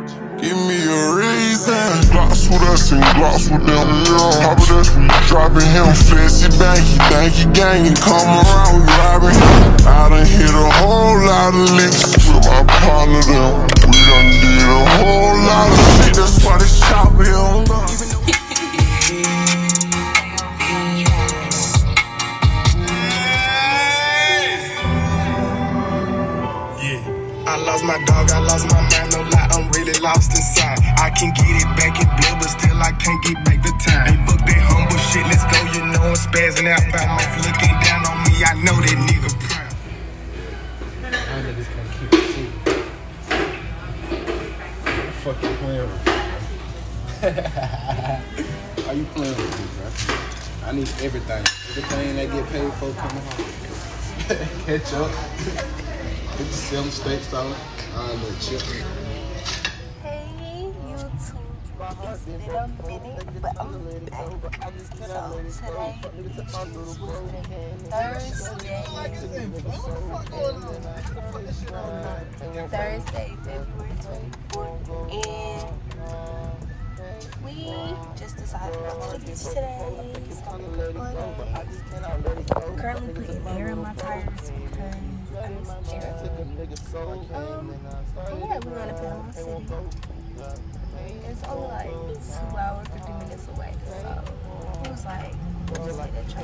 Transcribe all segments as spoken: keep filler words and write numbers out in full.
Give me a reason. Glocks with us and Glocks with them. Pop it up, we dropping him. Flexy bang, he think he gang. He come around, we robbing him. I done hit a whole lot of licks with my partner them. We done did a whole lot of shit. That's why they shop here. I lost my dog, I lost my man, no lie, I'm really lost inside. I can get it back in blood, but still I can't get back the time. Hey, fuck that humble shit, let's go, you know I'm spazzing out by mouth. Looking down on me, I know that nigga proud. Y'all niggas can't keep it secret. What the fuck you playing with me, bro? Are you playing with me, bro? I need everything. Everything that get paid for coming home. Catch up. Get the seven steak salad. I little chicken. Hey YouTube, it's been a minute, but I'm back. So today is Thursday, Thursday, February twenty-fourth, and we just decided not to the beach today. I'm currently putting air in my tires because I need some air. Um, yeah, we're gonna Panama City. It's only like two hours, fifty minutes away, so it was like, we'll just hit a train.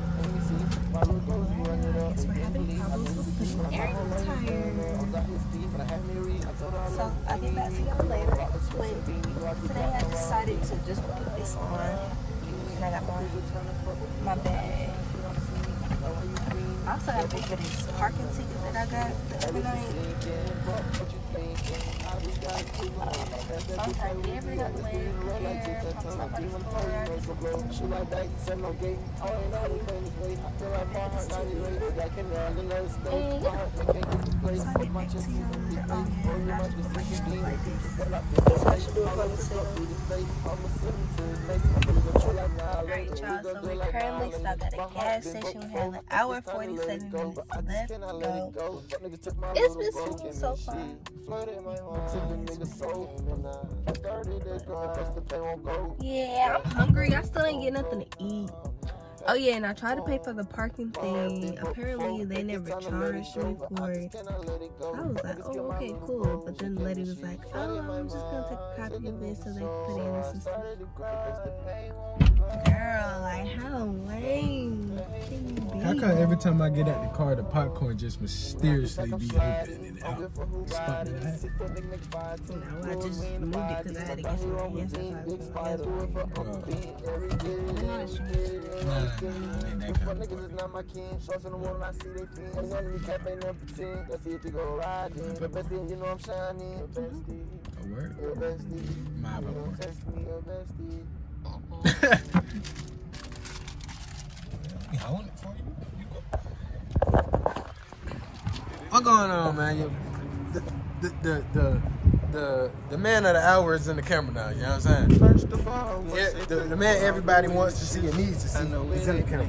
I guess we're having problems with putting air in the tires. So I'll get back to y'all later. But today I decided to just put this on, and I got my, my bag. I also got to pay for this parking ticket that I got the other night. Uh, so I'm trying to get everything out the way, prepare, talk to somebody from there. And yeah, so I get back to you. Oh yeah, I just put it like this. So I should do a public sale. Alright y'all, so we're currently stopped at a gas station. We have an hour forty-seven minutes left to go. It's been smooth so far. Yeah, I'm hungry. I still ain't get nothing to eat. Oh yeah, and I tried to pay for the parking thing. Apparently they never charged me for it. I was like, oh okay, cool. But then the lady was like, oh, I'm just gonna take a copy of it so they can put it in the system. Girl, like how lame can you be? How come every time I get out the car, the popcorn just mysteriously be open and out the spot that I had? No, I just moved it because I had to get some hands sanitizer. Nah, nah, nah, ain't that kind of work. A word? My word. You holding it for you? You go. What going on, man? You, the, the, the, the, the, the man of the hour is in the camera now, you know what I'm saying? First of all, yeah, the, the man everybody wants to see and needs to see is in the camera.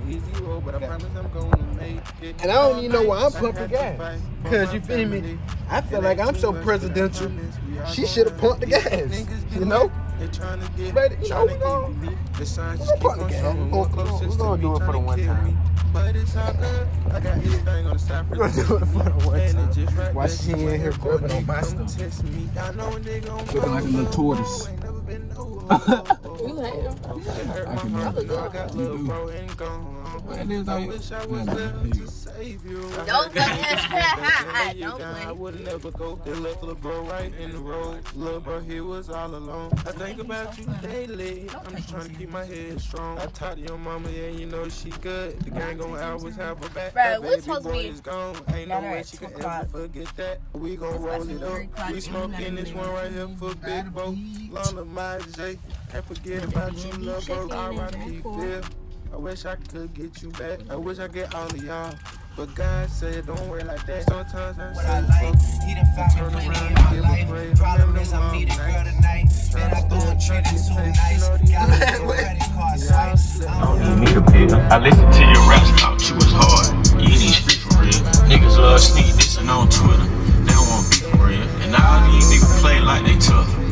And I don't even know why I'm pumping gas. Because, you feel me? I feel like I'm so presidential, she should have pumped the gas, you know? But, you know, we're going to pump the gas. We're going to do it for the one time. But it's all good. I got anything on the side. We're going to do it for the one time. Why she in here grabbing on my stuff? Looking like a little tortoise. You like him? I can never do it. You do. What is I wish I was there to save you. Don't play. Don't play. I would never go. They left little bro right in the road. Little bro, he was all alone. I think about you daily. I'm just trying to keep my head strong. I talked to your mama, yeah, you know she good. The gang gon' always have her back. Right, what's supposed to be? Gone. Ain't no way she can ever forget that. We gon' roll it up. We smoking this one right here for Big Bo. Lana, my J. Can't forget about you, little bro. I ride the feel. I wish I could get you back. I wish I get all of y'all. But God said, don't worry like that. Sometimes I say, folks, he done found me plenty in my life. Problem is I meet a girl tonight. Man, I go and treat it so nice. Got a credit card swipes. I don't need me to pick. I listened to your rap talk. You was hard. You ain't speak for real. Niggas love sneak this and on Twitter. They don't want to be for real. And all these niggas play like they tough.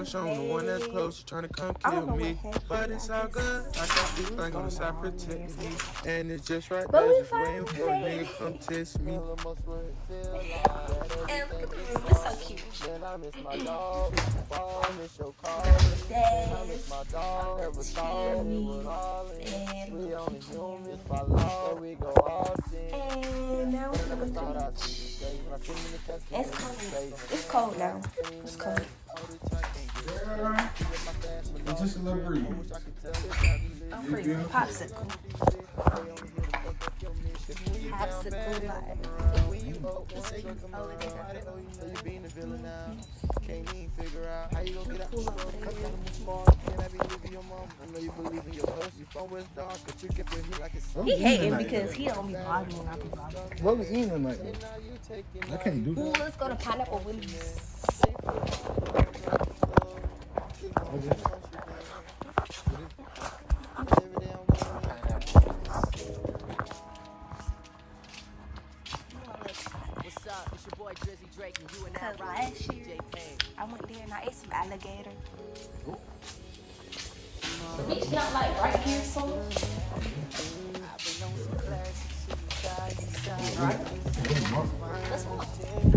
gon' show him the one that's close. She tryna come kill me. But it's all good. I got this thing on the side protecting me. And it's just right there, just waiting for a nigga to come test me. And look at the room, it's so cute. I miss my dog. I miss your call. I miss my dog. Never thought it was all in. We only humans by law. We go all sin. And now we're gonna go to the beach. It's cold. It's cold now. It's cold. It's just a little breeze. I'm freezing. Popsicle. Popsicle vibe. He hating because he don't be vlogging when I be vlogging. What we eating tonight? I can't do Ooh, that. let's go to Pineapple Willie's. Cause last year I went there and I ate some alligator. The beach not like right here, so. Right? Let's walk.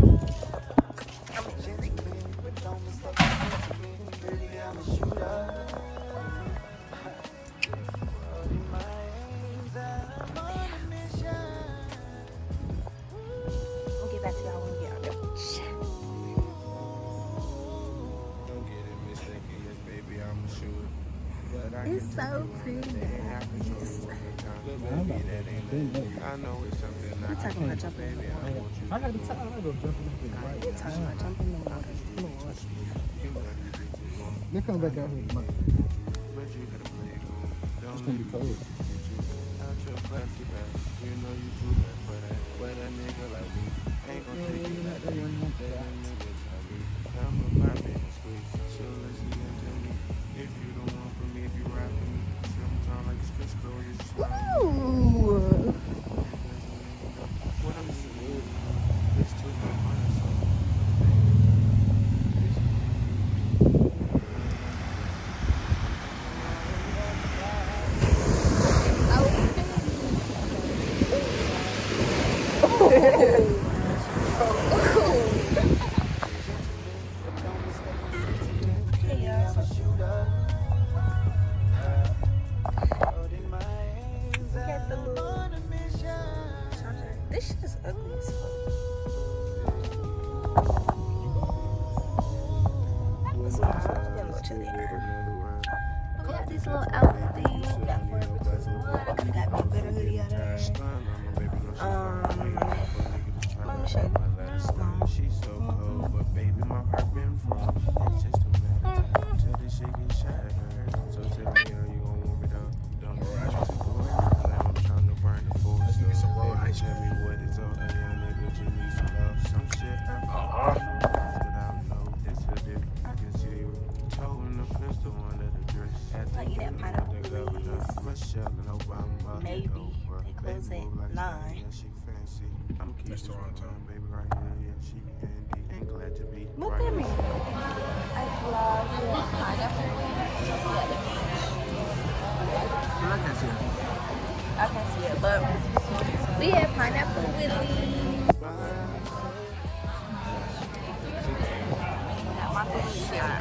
We'll get back to y'all when we get out there. It's so pretty. I know it's something We're talking about jumping in the water. I gotta be tired. I gotta go jump in the water. We're talking about jumping in the water. They come back out here tonight. It's gonna be cold. Ooh. This shit is ugly as fuck. It's not. It's a little chilly in here. We got this little outfit thing. We got Forever twenty-one. I could have got me a better hoodie out of there. Um, let me show you. She's so cold, but baby, my heart been frozen. It's just a matter of time till this shit get shattered. So tell me how you gon' warm it up. Don't worry, I'm trying to burn the force. Let's get some raw ice. Tell me what it's all. A young nigga just needs some love, some shit. Uh-huh. Without no, it's a different. I can see you towing the pistol under the dress. Like that Pineapple Willie's. Maybe. They close at nine. Miss Toronto. What that mean? I love Pineapple Willie's. I can't see it. I can't see it, but we have Pineapple Willie's. Got my food shot.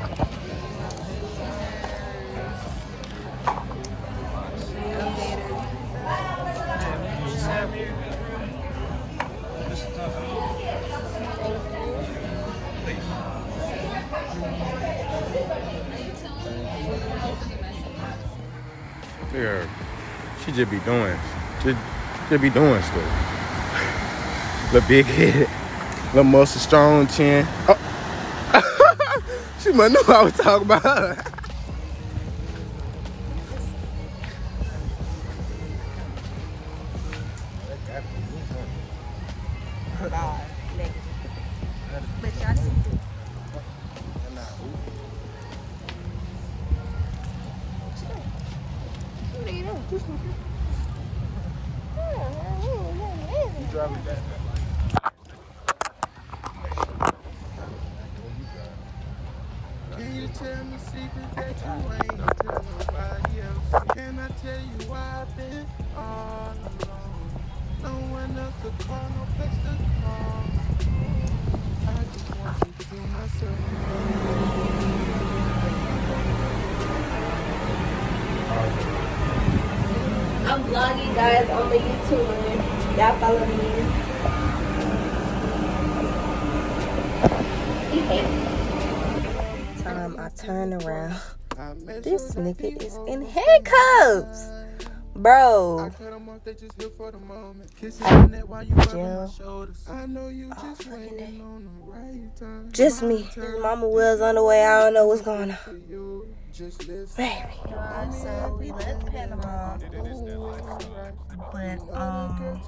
Yeah, she just be doing, just, just be doing stuff. Little big head, little muscle, strong chin. Oh. She must know what I was talking about her. But y'all see it. What are you doing? You driving that? Can you tell me Can I tell you why I've been all alone? No one else to call, no place to call. I just want you to do myself. I'm vlogging, guys, on the YouTube. Y'all follow me. Time I turn around, this nigga is in handcuffs, bro. Jill. Just me. His mama was on the way. I don't know what's going on. Baby. Uh, so we left Panama, but um,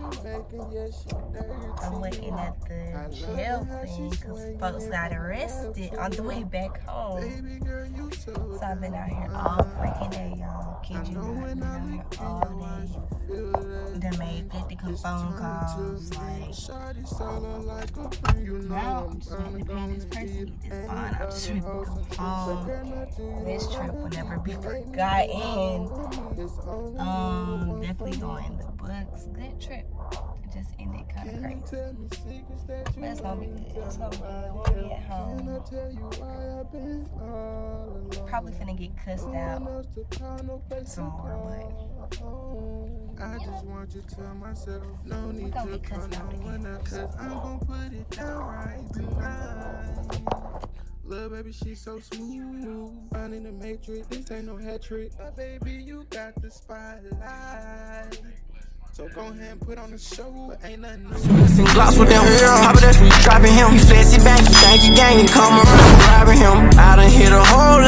I'm waiting at the jail thing because folks got arrested on the way back home. So I've been out here all freaking day, y'all. Kid you not, been out here all day. Done made fifty phone calls, like, now I'm just waiting to pay this person, get this bond. I'm just ready to come home. This trip will never be forgotten. Um, definitely going in the books. Good trip. It just ended kind of crazy. But it's gonna be good. It's gonna be good. We'll be at home. Probably finna get cussed out some more, but I just want you to myself. No need to be cussed out again. Cause I'm gonna put it down right tonight. Little baby, she's so smooth. Finding the matrix, this ain't no hat trick. But baby, you got the spotlight. So go ahead and put on the show, but ain't nothing new. Glocks with them, Papa that's dropping him. He flexy bang, he think he gang, he come around, robbing him. I done hit a whole lot.